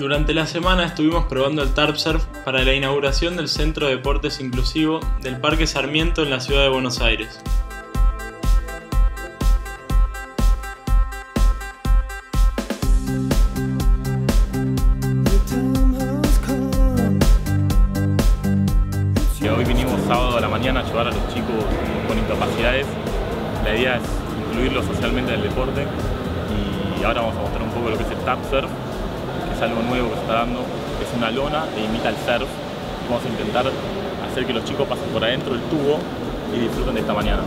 Durante la semana estuvimos probando el Tarp Surf para la inauguración del Centro de Deportes Inclusivo del Parque Sarmiento en la ciudad de Buenos Aires. Hoy vinimos sábado a la mañana a ayudar a los chicos con incapacidades. La idea es incluirlos socialmente en el deporte y ahora vamos a mostrar un poco lo que es el Tarp Surf, que es algo nuevo que se está dando. Es una lona e imita el surf y vamos a intentar hacer que los chicos pasen por adentro del tubo y disfruten de esta mañana.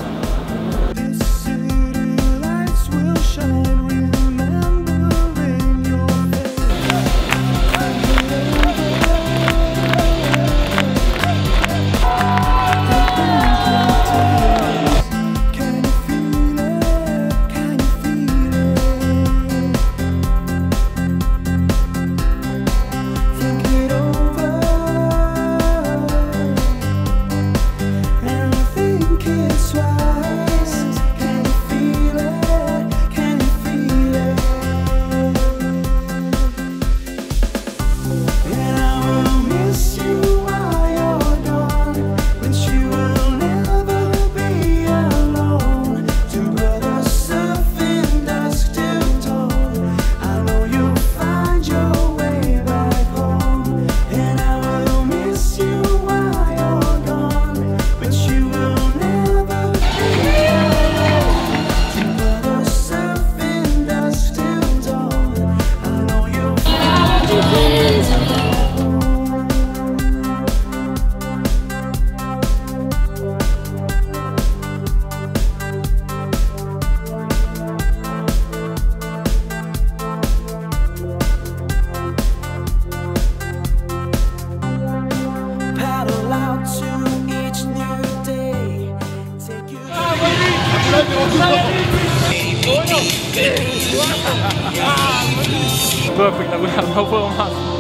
Todo espectacular, no puedo más.